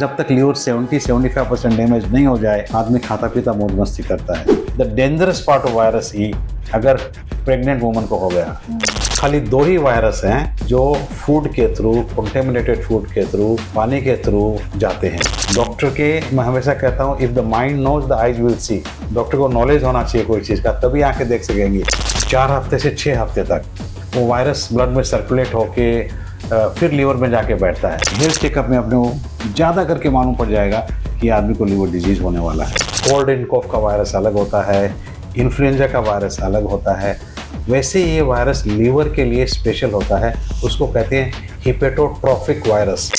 जब तक liver 70-75% damage नहीं हो जाए आदमी खाता पीता मौज मस्ती करता है। The dangerous part of virus ही अगर प्रेग्नेंट वुमन को हो गया। खाली 2 ही वायरस हैं जो फूड के थ्रू, कंटेमिनेटेड फूड के थ्रू, पानी के थ्रू जाते हैं। डॉक्टर के मैं हमेशा कहता हूँ, if the mind knows the eyes will see. Doctor को नॉलेज होना चाहिए कोई चीज़ का, तभी आंखें देख सकेंगी। 4 हफ्ते से 6 हफ्ते तक वो वायरस ब्लड में सर्कुलेट होके फिर लीवर में जाके बैठता है। हेल्थ चेकअप में अपने को ज़्यादा करके मालूम पड़ जाएगा कि आदमी को लीवर डिजीज़ होने वाला है। कोल्ड एंड कॉफ का वायरस अलग होता है, इन्फ्लुएंजा का वायरस अलग होता है। वैसे ये वायरस लीवर के लिए स्पेशल होता है, उसको कहते हैं हिपेटोट्रोफिक वायरस।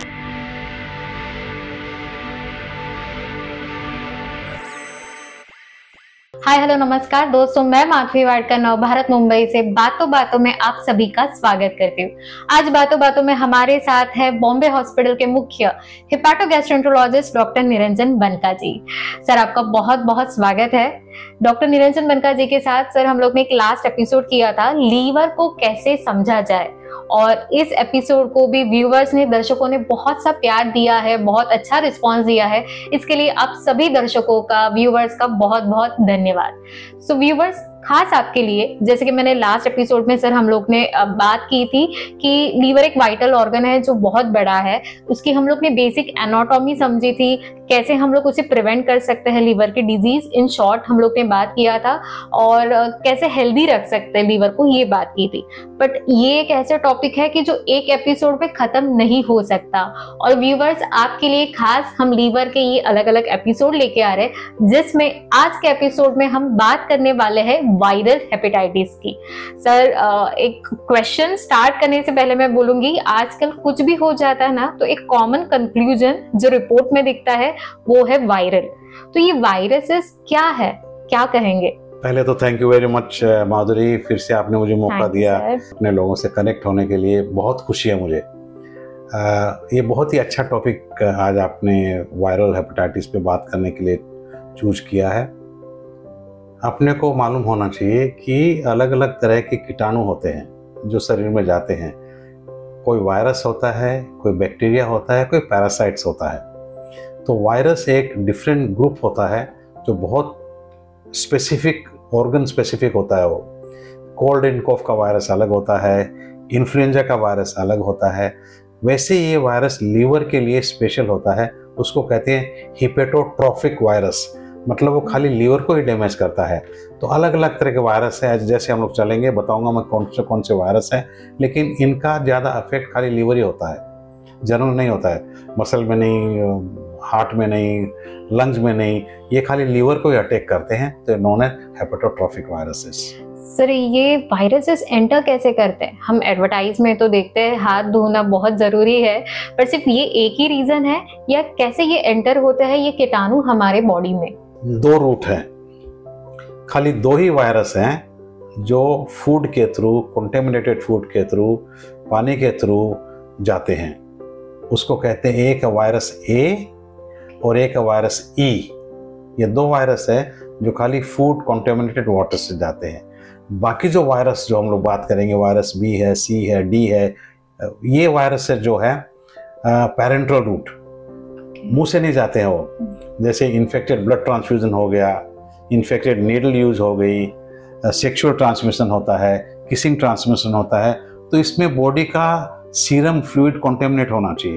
हाय हेलो नमस्कार दोस्तों, मैं माधवी वाडकर नवभारत मुंबई से बातों बातों में आप सभी का स्वागत करती हूँ। आज बातों बातों में हमारे साथ है बॉम्बे हॉस्पिटल के मुख्य hepatogastroenterologist doctor Niranjan Banka ji. Sir आपका बहुत बहुत स्वागत है। डॉक्टर निरंजन बनका जी के साथ सर हम लोग ने एक लास्ट एपिसोड किया था, लीवर को कैसे समझा जाए, और इस एपिसोड को भी व्यूवर्स ने, दर्शकों ने बहुत सा प्यार दिया है, बहुत अच्छा रिस्पांस दिया है। इसके लिए आप सभी दर्शकों का, व्यूवर्स का बहुत बहुत धन्यवाद। सो व्यूवर्स, खास आपके लिए, जैसे कि मैंने लास्ट एपिसोड में सर हम लोग ने बात की थी कि लीवर एक वाइटल ऑर्गन है जो बहुत बड़ा है। उसकी हम लोग ने बेसिक एनाटॉमी समझी थी, कैसे हम लोग उसे प्रिवेंट कर सकते हैं, लीवर की डिजीज इन शॉर्ट हम लोग ने बात किया था, और कैसे हेल्दी रख सकते हैं लीवर को, ये बात की थी। बट ये एक ऐसा टॉपिक है कि जो एक एपिसोड पे खत्म नहीं हो सकता, और व्यूवर्स आपके लिए खास हम लीवर के ये अलग अलग एपिसोड लेके आ रहे हैं, जिसमें आज के एपिसोड में हम बात करने वाले हैं वायरल हेपेटाइटिस की। सर एक क्वेश्चन स्टार्ट करने से पहले मैं बोलूंगी, आजकल कुछ भी हो जाता है ना, तो एक कॉमन कंक्लूजन जो रिपोर्ट में दिखता है वो है वायरल। तो ये वायरसेस क्या है, क्या कहेंगे? पहले तो thank you very much Madhuri, फिर से आपने मुझे मौका दिया अपने लोगों से कनेक्ट होने के लिए। बहुत खुशी है मुझे। ये बहुत ही अच्छा टॉपिक आज आपने वायरल हेपेटाइटिस पे बात करने के लिए चूज किया है। अपने को मालूम होना चाहिए कि अलग अलग तरह के कीटाणु होते हैं जो शरीर में जाते हैं। कोई वायरस होता है, कोई बैक्टीरिया होता है, कोई पैरासाइट्स होता है। तो वायरस एक डिफरेंट ग्रुप होता है जो बहुत स्पेसिफिक, ऑर्गन स्पेसिफिक होता है। वो कोल्ड एंड कॉफ का वायरस अलग होता है, इन्फ्लुएंजा का वायरस अलग होता है। वैसे ये वायरस लीवर के लिए स्पेशल होता है, उसको कहते हैं हिपेटोट्रोफिक वायरस। मतलब वो खाली लीवर को ही डैमेज करता है। तो अलग अलग तरह के वायरस है, जैसे हम लोग चलेंगे बताऊंगा मैं कौन से वायरस हैं, लेकिन इनका ज़्यादा इफेक्ट खाली लीवर ही होता है, जनरल नहीं होता है। मसल में नहीं, हार्ट में नहीं, लंग्स में नहीं, ये खाली लीवर को ही अटैक करते हैं। तो known as hepatotrophic viruses. Sir ये वायरसेस एंटर कैसे करते हैं? हम एडवर्टाइज में तो देखते हैं हाथ धोना बहुत जरूरी है, पर सिर्फ ये एक ही रीजन है, या कैसे ये एंटर होते हैं ये कीटाणु हमारे बॉडी में? 2 रूट हैं। खाली 2 ही वायरस हैं जो फूड के थ्रू, कंटेमिनेटेड फूड के थ्रू, पानी के थ्रू जाते हैं। उसको कहते हैं, एक वायरस ए और एक वायरस ई। ये 2 वायरस है जो खाली फूड कंटेमिनेटेड वाटर से जाते हैं। बाकी जो वायरस जो हम लोग बात करेंगे, वायरस बी है, सी है, डी है, ये वायरस जो है पैरेंटल रूट, मुंह से नहीं जाते हैं वो। जैसे इन्फेक्टेड ब्लड ट्रांसफ्यूजन हो गया, इन्फेक्टेड नीडल यूज हो गई, सेक्सुअल ट्रांसमिशन होता है, किसिंग ट्रांसमिशन होता है। तो इसमें बॉडी का सीरम फ्लूइड कंटेमिनेट होना चाहिए,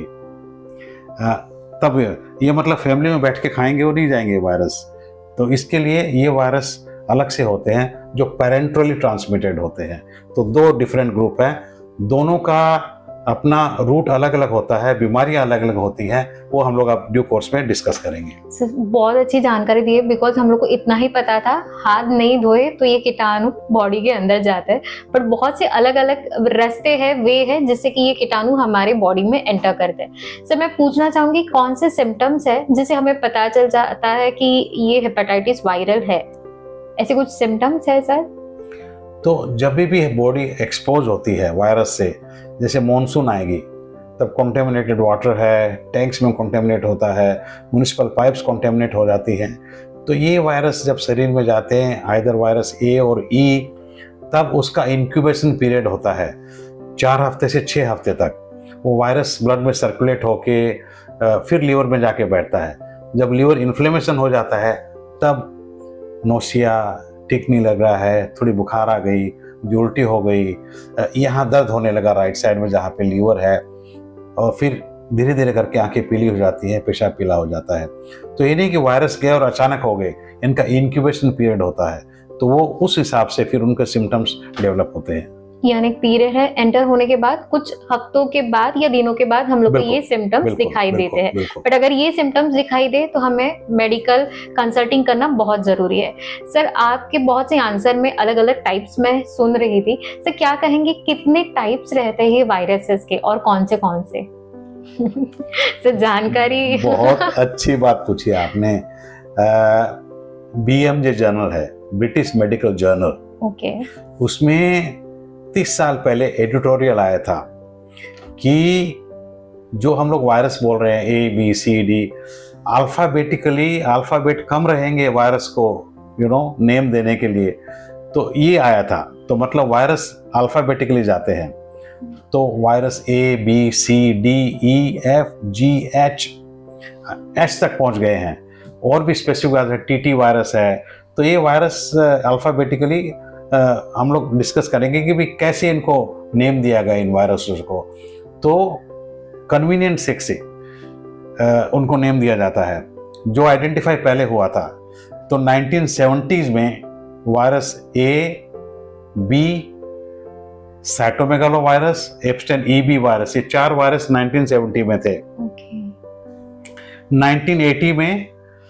तब ये मतलब फैमिली में बैठ के खाएंगे वो नहीं जाएंगे वायरस। तो इसके लिए ये वायरस अलग से होते हैं जो पेरेंटली ट्रांसमिटेड होते हैं। तो 2 डिफरेंट ग्रुप हैं, दोनों का अपना रूट अलग अलग होता है, बीमारियां अलग अलग होती हैं, वो हम लोग अब ड्यू कोर्स में डिस्कस करेंगे। सर बहुत अच्छी जानकारी दी है, बिकॉज हम लोग को इतना ही पता था हाथ नहीं धोए तो ये कीटाणु बॉडी के अंदर जाते हैं, पर बहुत से अलग अलग रास्ते हैं, वे है जिससे कि ये कीटाणु हमारे बॉडी में एंटर करते हैं। सर मैं पूछना चाहूंगी, कौन से सिम्टम्स है जिससे हमें पता चल जाता है कि ये हेपेटाइटिस वायरल है? ऐसे कुछ सिम्टम्स है सर? तो जब भी बॉडी एक्सपोज होती है वायरस से, जैसे मानसून आएगी तब कंटेमिनेटेड वाटर है, टैंक्स में कंटेमिनेट होता है, म्युनिसिपल पाइप्स कंटेमिनेट हो जाती हैं। तो ये वायरस जब शरीर में जाते हैं, आइदर वायरस ए और ई, तब उसका इंक्यूबेशन पीरियड होता है 4 हफ्ते से 6 हफ्ते तक। वो वायरस ब्लड में सर्कुलेट होके फिर लीवर में जाके बैठता है। जब लीवर इन्फ्लेमेशन हो जाता है तब नोशिया, ठीक नहीं लग रहा है, थोड़ी बुखार आ गई, उल्टी हो गई, यहाँ दर्द होने लगा राइट साइड में जहाँ पे लीवर है, और फिर धीरे धीरे करके आंखें पीली हो जाती हैं, पेशाब पीला हो जाता है। तो ये नहीं कि वायरस गए और अचानक हो गए, इनका इंक्यूबेशन पीरियड होता है, तो वो उस हिसाब से फिर उनके सिम्टम्स डेवलप होते हैं। यानी पीरियड है, एंटर होने के बाद कुछ हफ्तों के बाद या दिनों के बाद हम लोग को ये सिम्टम्स दिखाई देते हैं। बट अगर ये सिम्टम्स दिखाई दे तो हमें मेडिकल कंसल्टिंग करना बहुत जरूरी है। सर, आपके बहुत से आंसर में अलग अलग टाइप्स में सुन रही थी, सर क्या कहेंगे कितने टाइप्स रहते हैं वायरसेस के और कौन से? सर जानकारी बहुत अच्छी बात पूछी आपने। BMJ जर्नल है, ब्रिटिश मेडिकल जर्नल, ओके, उसमें 30 साल पहले एडिटोरियल आया था कि जो हम लोग वायरस बोल रहे हैं ABCD, अल्फाबेटिकली अल्फाबेट कम रहेंगे वायरस को नेम देने के लिए, तो ये आया था। तो मतलब वायरस अल्फाबेटिकली जाते हैं, तो वायरस ABCDEFGH तक पहुंच गए हैं। और भी स्पेसिफिक TT वायरस है। तो ये वायरस अल्फाबेटिकली हम लोग डिस्कस करेंगे कि भी कैसे इनको नेम दिया गया इन वायरसेस को। तो कन्वीनियंट से उनको नेम दिया जाता है। जो आइडेंटिफाई पहले हुआ था तो 1970s में virus A, B, cytomegalo virus, Epstein EB virus, ये 4 वायरस 1970 में थे। 1980 में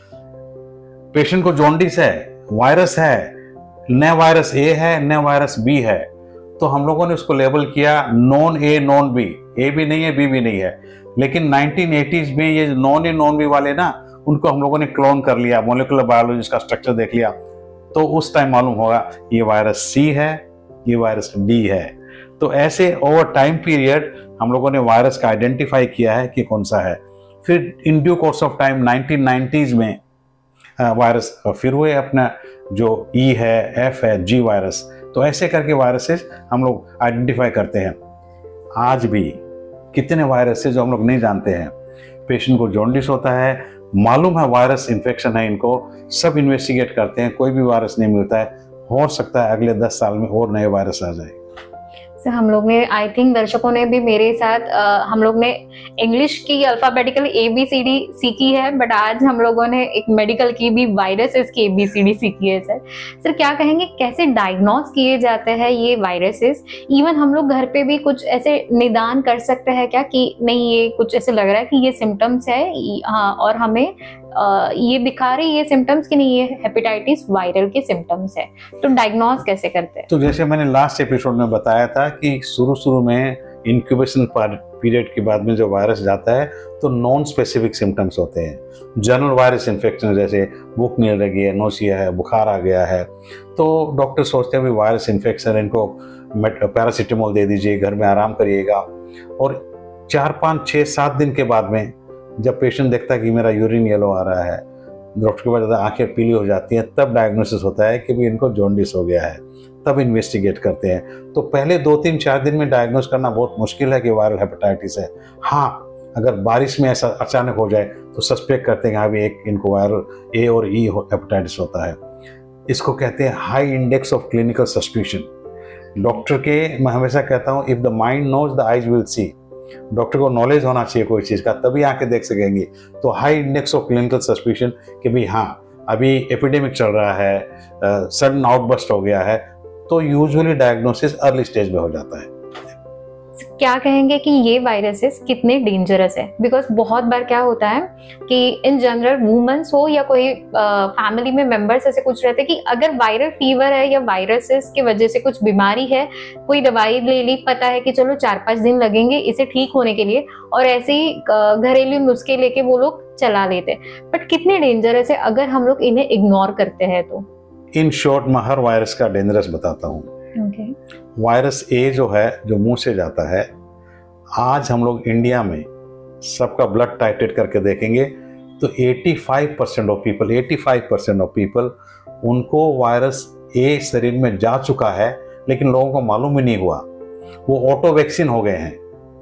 पेशेंट को जॉन्डिस है, वायरस है, न वायरस A है न वायरस B है, तो हम लोगों ने उसको लेबल किया non A non B। A भी नहीं है, B भी नहीं है। लेकिन 1980s में ये नॉन A नॉन B वाले ना, उनको हम लोगों ने क्लोन कर लिया, मोलिकुलर बायोलॉजी का स्ट्रक्चर देख लिया, तो उस टाइम मालूम होगा ये वायरस C है, ये वायरस D है। तो ऐसे ओवर टाइम पीरियड हम लोगों ने वायरस का आइडेंटिफाई किया है कि कौन सा है। फिर in due course of time 1990s में वायरस फिर हुए अपना जो E है, F है, G वायरस। तो ऐसे करके वायरसेस हम लोग आइडेंटिफाई करते हैं। आज भी कितने वायरसेस जो हम लोग नहीं जानते हैं। पेशेंट को जॉन्डिस होता है, मालूम है वायरस इन्फेक्शन है इनको, सब इन्वेस्टिगेट करते हैं, कोई भी वायरस नहीं मिलता है। हो सकता है अगले 10 साल में और नए वायरस आ जाए। सर, हम लोग ने, आई थिंक दर्शकों ने भी मेरे साथ, हम लोग ने इंग्लिश की अल्फाबेटिकल ABCD सीखी है, बट आज हम लोगों ने एक मेडिकल की भी वायरसेस की ABCD सीखी है। सर क्या कहेंगे कैसे डायग्नोज किए जाते हैं ये वायरसेस? इवन हम लोग घर पे भी कुछ ऐसे निदान कर सकते हैं क्या कि नहीं ये कुछ ऐसे लग रहा है कि ये सिम्टम्स है, हाँ, और हमें ये दिखा रही ये सिम्टम्स कि नहीं ये हेपेटाइटिस वायरल के सिम्टम्स है, तो डायग्नोज कैसे करते हैं? तो जैसे मैंने लास्ट एपिसोड में बताया था कि शुरू में इंक्यूबेशन पीरियड के बाद में जो वायरस जाता है तो नॉन स्पेसिफिक सिम्टम्स होते हैं। जनरल वायरस इन्फेक्शन जैसे भूख नहीं लगी है, नोशिया है, बुखार आ गया है, तो डॉक्टर सोचते हैं भी वायरस इन्फेक्शन, इनको पैरासीटामोल दे दीजिए, घर में आराम करिएगा। और 4, 5, 6, 7 दिन के बाद में जब पेशेंट देखता है कि मेरा यूरिन येलो आ रहा है, डॉक्टर के पास आंखें पीली हो जाती हैं, तब डायग्नोसिस होता है कि भी इनको जॉन्डिस हो गया है, तब इन्वेस्टिगेट करते हैं। तो पहले 2, 3, 4 दिन में डायग्नोस करना बहुत मुश्किल है कि वायरल हेपेटाइटिस है। हाँ, अगर बारिश में ऐसा अचानक हो जाए तो सस्पेक्ट करते हैं कि हाँ भी एक इनको वायरल A और E हेपेटाइटिस होता है। इसको कहते हैं high index of clinical suspicion. Doctor के, मैं हमेशा कहता हूँ, if the mind knows the eyes will see. Doctor को नॉलेज होना चाहिए कोई चीज़ का, तभी आंखें देख सकेंगे। तो high index of clinical suspicion कि भाई हाँ अभी एपिडेमिक चल रहा है, सडन आउटबर्स्ट हो गया है, तो यूजुअली डायग्नोसिस अर्ली स्टेज में हो जाता है। क्या कहेंगे कि ये वायरसेस कितने डेंजरस है? बिकॉज बहुत बार क्या होता है कि इन जनरल वुमेन्स हो या कोई फैमिली में मेंबर्स ऐसे कुछ रहते हैं कि अगर वायरल फीवर है या वायरसेस की वजह से कुछ बीमारी है, कोई दवाई ले ली, पता है कि चलो 4-5 दिन लगेंगे इसे ठीक होने के लिए, और ऐसे ही घरेलू नुस्खे लेके वो लोग चला लेते हैं। बट कितने डेंजरस है अगर हम लोग इन्हें इग्नोर करते हैं तो? इन शॉर्ट मैं हर वायरस का डेंजरस बताता हूँ। वायरस A जो है, जो मुंह से जाता है, आज हम लोग इंडिया में सबका ब्लड टाइट्रेट करके देखेंगे तो 85% ऑफ पीपल उनको वायरस A शरीर में जा चुका है, लेकिन लोगों को मालूम ही नहीं हुआ। वो ऑटो वैक्सीन हो गए हैं,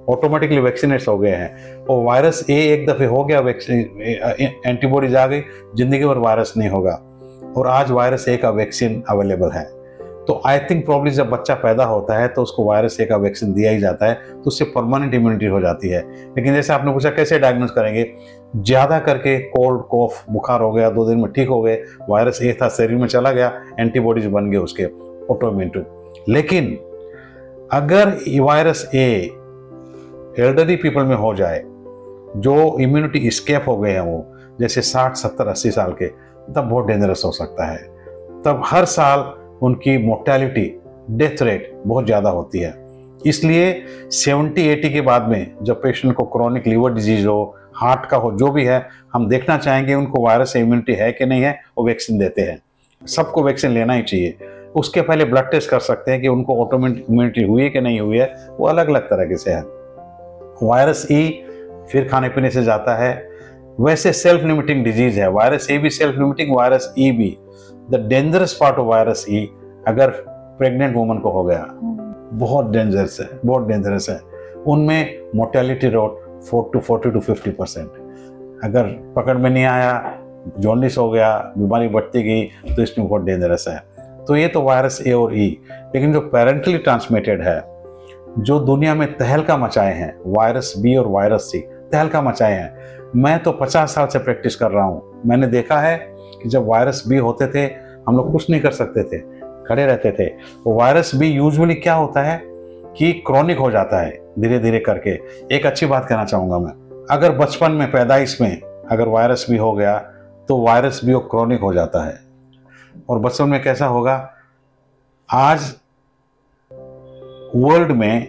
ऑटोमेटिकली वैक्सीनेट्स हो गए हैं। और वायरस ए एक दफ़े हो गया, एंटीबॉडीज आ गई, ज़िंदगी भर वायरस नहीं होगा। और आज वायरस ए का वैक्सीन अवेलेबल है। तो आई थिंक प्रॉब्ली जब बच्चा पैदा होता है तो उसको वायरस ए का वैक्सीन दिया ही जाता है, तो उससे परमानेंट इम्यूनिटी हो जाती है। लेकिन जैसे आपने पूछा कैसे डायग्नोज करेंगे, ज़्यादा करके कोल्ड कॉफ बुखार हो गया, 2 दिन में ठीक हो गए, वायरस ए था, शरीर में चला गया, एंटीबॉडीज बन गए उसके ऑटोइम्यून। लेकिन अगर वायरस ए एल्डरली पीपल में हो जाए, जो इम्यूनिटी स्केप हो गए हैं वो, जैसे 60, 70, 80 साल के, तब बहुत डेंजरस हो सकता है। तब हर साल उनकी मोर्टेलिटी, डेथ रेट बहुत ज़्यादा होती है। इसलिए 70-80 के बाद में जब पेशेंट को क्रोनिक लीवर डिजीज हो, हार्ट का हो, जो भी है, हम देखना चाहेंगे उनको वायरस से इम्यूनिटी है कि नहीं है, वो वैक्सीन देते हैं। सबको वैक्सीन लेना ही चाहिए। उसके पहले ब्लड टेस्ट कर सकते हैं कि उनको ऑटोमेटिक इम्यूनिटी हुई है कि नहीं हुई है, वो अलग अलग तरह से है। वायरस ई फिर खाने पीने से जाता है। वैसे सेल्फ लिमिटिंग डिजीज है, वायरस ए भी सेल्फ लिमिटिंग, वायरस ई भी। The dangerous part of virus E, अगर प्रेग्नेंट वुमन को हो गया, बहुत डेंजरस है, बहुत डेंजरस है। उनमें मोर्टेलिटी रेट 40 to 50%। अगर पकड़ में नहीं आया, जॉन्डिस हो गया, बीमारी बढ़ती गई, तो इसमें बहुत डेंजरस है। तो ये तो वायरस ए और ई। लेकिन जो पेरेंटली ट्रांसमिटेड है, जो दुनिया में तहलका मचाए हैं, वायरस बी और वायरस सी तहलका मचाए हैं। मैं तो 50 साल से प्रैक्टिस कर रहा हूँ। मैंने देखा है कि जब वायरस बी होते थे, हम लोग कुछ नहीं कर सकते थे, खड़े रहते थे। वो वायरस बी यूजुअली क्या होता है कि क्रॉनिक हो जाता है धीरे धीरे करके। एक अच्छी बात कहना चाहूँगा मैं, अगर बचपन में, पैदाइश में अगर वायरस बी हो गया, तो वायरस बी क्रॉनिक हो जाता है। और बचपन में कैसा होगा, आज वर्ल्ड में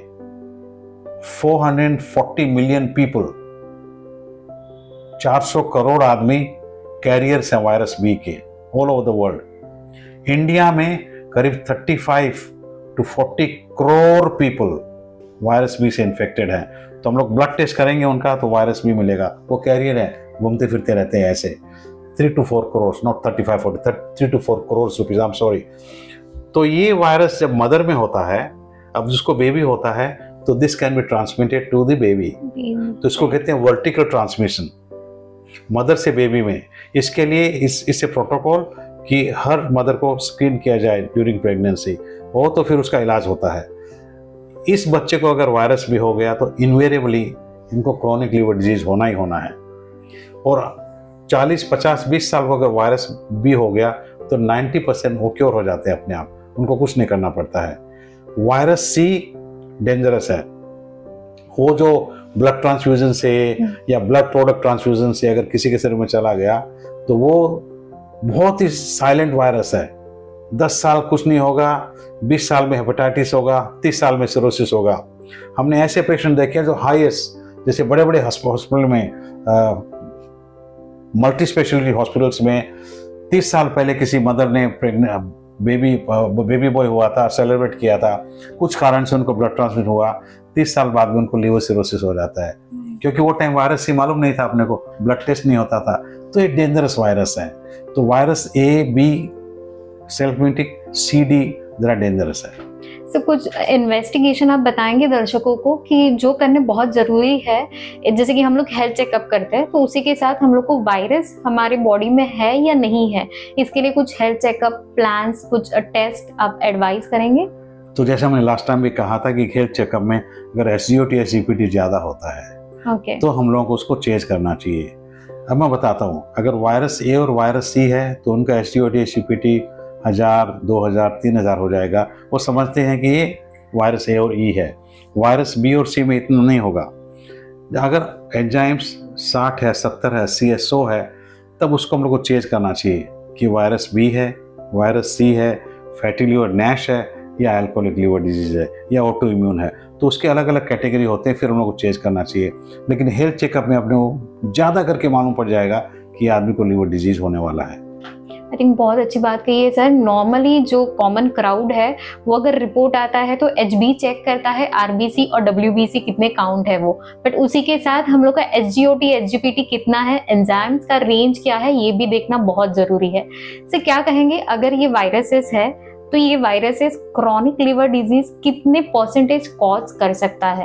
440 मिलियन पीपल, 400 करोड़ आदमी कैरियर्स हैं वायरस बी के, all over the world. India में करीब 35 to 40 crore people virus B से इन्फेक्टेड हैं। तो हम लोग ब्लड टेस्ट करेंगे उनका, तो वायरस बी मिलेगा, वो कैरियर है, घूमते फिरते रहते हैं ऐसे। 3 to 4 crore, not 35, 40, 3 to 4 crore rupees, I am sorry. तो ये वायरस जब मदर में होता है, अब जिसको बेबी होता है, तो this can be transmitted to the baby. तो इसको कहते हैं वर्टिकल ट्रांसमिशन, मदर से बेबी में। इसके लिए इससे प्रोटोकॉल कि हर मदर को स्क्रीन किया जाए ड्यूरिंग प्रेगनेंसी, हो तो फिर उसका इलाज होता है। इस बच्चे को अगर वायरस भी हो गया तो इनवेरिएबली इनको क्रोनिक लीवर डिजीज होना ही होना है। और 40, 50, 20 साल को अगर वायरस भी हो गया तो 90% वो क्योर हो जाते हैं अपने आप, उनको कुछ नहीं करना पड़ता है। वायरस सी डेंजरस है। वो जो ब्लड ट्रांसफ्यूजन से या ब्लड प्रोडक्ट ट्रांसफ्यूजन से अगर किसी के शरीर में चला गया, तो वो बहुत ही साइलेंट वायरस है। 10 साल कुछ नहीं होगा, 20 साल में हेपेटाइटिस होगा, 30 साल में सिरोसिस होगा। हमने ऐसे पेशेंट देखे हैं जो हाईएस्ट, जैसे बड़े बड़े हॉस्पिटल में, मल्टी स्पेशलिटी हॉस्पिटल्स में 30 साल पहले किसी मदर ने बेबी बॉय हुआ था, सेलिब्रेट किया था, कुछ कारण से उनको ब्लड ट्रांसमिट हुआ, 30 साल बाद में उनको लीवर सिरोसिस हो जाता है, क्योंकि वो टाइम वायरस से मालूम नहीं था अपने को, ब्लड टेस्ट नहीं होता था। तो ये डेंजरस वायरस है। तो virus A, B self limiting, C, D जरा डेंजरस है। तो कुछ इन्वेस्टिगेशन आप बताएंगे दर्शकों को कि जो करने बहुत ज़रूरी है, जैसे कि हम लोग हेल्थ चेकअप करते हैं, तो उसी के साथ हम लोग को वायरस हमारे बॉडी में है या नहीं है, इसके लिए कुछ हेल्थ चेकअप प्लान्स, कुछ टेस्ट आप एडवाइस करेंगे? तो जैसा मैंने लास्ट टाइम भी कहा था कि हेल्थ चेकअप में अगर SGOT या CPT ज़्यादा होता है, तो हम लोगों को उसको चेंज करना चाहिए। अब मैं बताता हूँ, अगर वायरस ए और वायरस सी है तो उनका SGOT या CPT 1000, 2000, 3000 हो जाएगा। वो समझते हैं कि ये वायरस ए और ई है। वायरस बी और सी में इतना नहीं होगा। अगर एंजाइम्स 60 है, 70 है, 80 है, 100 है, तब उसको हम लोग को चेंज करना चाहिए कि वायरस बी है, वायरस सी है, फैटी लिवर नैश है, या अल्कोहलिक लिवर डिजीज है, या ऑटो इम्यून है। तो उसके अलग अलग कैटेगरी होते हैं, फिर हम लोग को चेंज करना चाहिए। लेकिन हेल्थ चेकअप में अपने को ज़्यादा करके मालूम पड़ जाएगा कि आदमी को लिवर डिजीज होने वाला है। आई थिंक बहुत अच्छी बात कही है सर। नॉर्मली जो कॉमन क्राउड है वो अगर रिपोर्ट आता है तो HB चेक करता है, RBC और WBC कितने काउंट है वो, बट उसी के साथ हम लोग का SGOT, SGPT कितना है, एंजाइम्स का रेंज क्या है, ये भी देखना बहुत ज़रूरी है। सर क्या कहेंगे, अगर ये वायरसेस है तो ये वायरसेस क्रॉनिक लिवर डिजीज कितने % कॉज कर सकता है?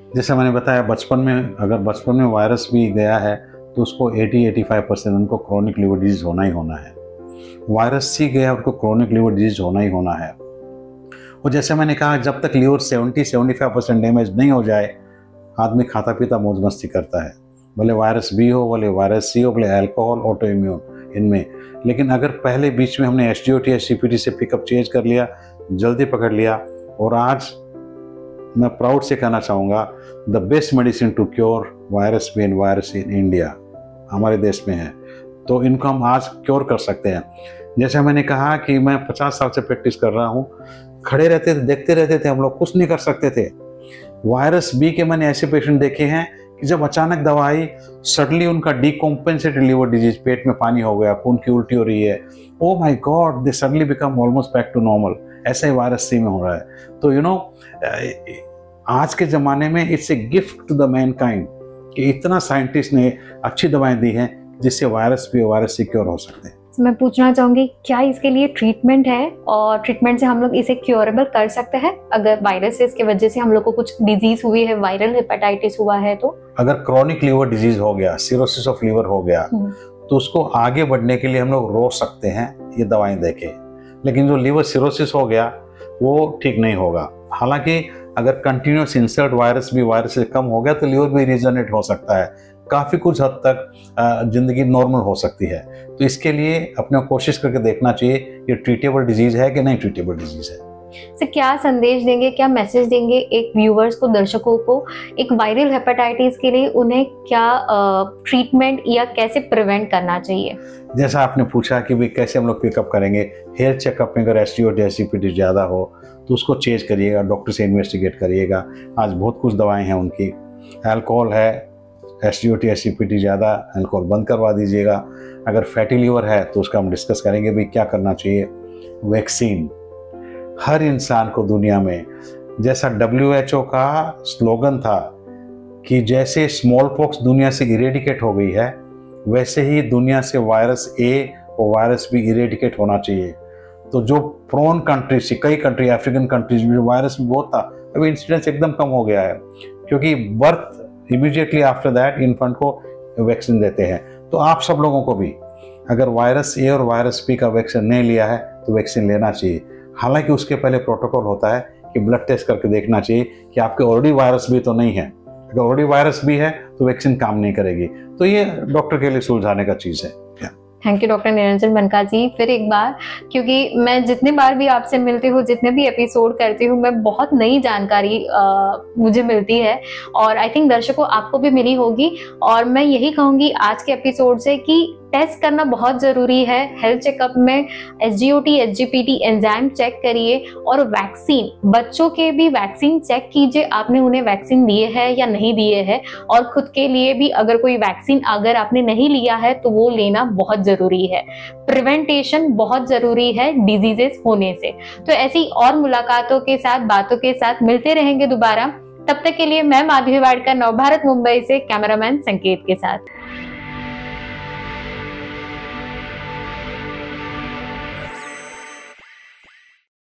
जैसे मैंने बताया, बचपन में अगर बचपन में वायरस भी गया है तो उसको 80-85% उनको क्रोनिक लिवर डिजीज होना ही होना है। वायरस सी गया, उनको क्रोनिक लिवर डिजीज होना ही होना है। और जैसे मैंने कहा, जब तक लिवर 70-75% डैमेज नहीं हो जाए, आदमी खाता पीता मौज मस्ती करता है, भले वायरस बी हो, भले वायरस सी हो, भले अल्कोहल, ऑटो इम्यून, इनमें। लेकिन अगर पहले बीच में हमने SGOT या CPT से पिकअप चेंज कर लिया, जल्दी पकड़ लिया, और आज मैं प्राउड से कहना चाहूँगा, the best medicine to cure virus B and virus in India हमारे देश में है। तो इनको हम आज क्योर कर सकते हैं। जैसे मैंने कहा कि मैं 50 साल से प्रैक्टिस कर रहा हूँ, खड़े रहते थे, देखते रहते थे हम लोग, कुछ नहीं कर सकते थे। वायरस बी के मैंने ऐसे पेशेंट देखे हैं कि जब अचानक दवा आई, सडनली उनका डीकॉम्पेंसेटेड लिवर डिजीज, पेट में पानी हो गया, खून की उल्टी हो रही है, oh my god, they suddenly become almost back to normal. ऐसा ही वायरस सी में हो रहा है। तो आज के ज़माने में it's a gift to the mankind कि इतना साइंटिस्ट ने अच्छी दवाएं दी हैं जिससे वायरस भी वायरस सिक्योर हो सकते हैं। मैं पूछना चाहूँगी, क्या इसके लिए ट्रीटमेंट है और ट्रीटमेंट से हम लोग इसे क्योरेबल कर सकते हैं? अगर वायरसेस की वजह से हम लोग को कुछ डिजीज हुई है, वायरल हेपेटाइटिस हुआ है, तो अगर क्रोनिक लिवर डिजीज हो गया, सिरोसिस ऑफ लिवर हो गया, तो उसको आगे बढ़ने के लिए हम लोग रोक सकते हैं ये दवाएं देके। लेकिन जो लिवर सिरोसिस हो गया वो ठीक नहीं होगा। हालांकि अगर कंटिन्यूस इंसर्ट वायरस भी वायरस से कम हो गया तो लिवर भी रीजनरेट हो सकता है, काफ़ी कुछ हद तक ज़िंदगी नॉर्मल हो सकती है। तो इसके लिए अपने कोशिश करके देखना चाहिए ये ट्रीटेबल डिजीज़ है कि नहीं ट्रीटेबल डिजीज़ है। सर, क्या संदेश देंगे, क्या मैसेज देंगे एक व्यूअर्स को, दर्शकों को, एक वायरल हेपेटाइटिस के लिए उन्हें क्या ट्रीटमेंट या कैसे प्रिवेंट करना चाहिए? जैसा आपने पूछा कि भाई कैसे हम लोग पिकअप करेंगे, हेल्थ चेकअप में अगर SGOT या CPT ज़्यादा हो तो उसको चेंज करिएगा, डॉक्टर से इन्वेस्टिगेट करिएगा। आज बहुत कुछ दवाएँ हैं उनकी। अल्कोहल है, SGOT या CPT ज़्यादा, अल्कोहल बंद करवा दीजिएगा। अगर फैटी लीवर है तो उसका हम डिस्कस करेंगे भाई क्या करना चाहिए। वैक्सीन हर इंसान को दुनिया में, जैसा WHO का स्लोगन था कि जैसे स्मॉल पॉक्स दुनिया से इरेडिकेट हो गई है, वैसे ही दुनिया से वायरस A और वायरस B इरेडिकेट होना चाहिए। तो जो प्रोन कंट्रीज, कई कंट्री, अफ्रीकन कंट्रीज में वायरस में बहुत था, अभी इंसिडेंस एकदम कम हो गया है, क्योंकि birth immediately after that infant को वैक्सीन देते हैं। तो आप सब लोगों को भी अगर वायरस A और वायरस B का वैक्सीन नहीं लिया है तो वैक्सीन लेना चाहिए। हालांकि उसके पहले प्रोटोकॉल होता है कि ब्लड टेस्ट करके देखना चाहिए कि आपके ऑलरेडी वायरस भी तो नहीं है। अगर ऑलरेडी वायरस भी है तो वैक्सीन काम नहीं करेगी। तो ये डॉक्टर के लिए सुलझाने का चीज़ है। Thank you doctor Niranjan Banka ji. फिर एक बार, क्योंकि मैं जितने बार भी आपसे मिलती हूँ, जितने भी एपिसोड करती हूँ, मैं बहुत नई जानकारी मुझे मिलती है और आई थिंक दर्शकों आपको भी मिली होगी। और मैं यही कहूँगी आज के एपिसोड से कि टेस्ट करना बहुत ज़रूरी है। हेल्थ चेकअप में SGOT, SGPT एंजाइम चेक करिए, और वैक्सीन, बच्चों के भी वैक्सीन चेक कीजिए, आपने उन्हें वैक्सीन दिए है या नहीं दिए है। और खुद के लिए भी अगर कोई वैक्सीन अगर आपने नहीं लिया है तो वो लेना बहुत ज़रूरी है। प्रिवेंटेशन बहुत ज़रूरी है डिजीजेस होने से। तो ऐसी और मुलाकातों के साथ, बातों के साथ मिलते रहेंगे दोबारा। तब तक के लिए मैं माधवी वाडकर, नवभारत मुंबई से, कैमरामैन संकेत के साथ।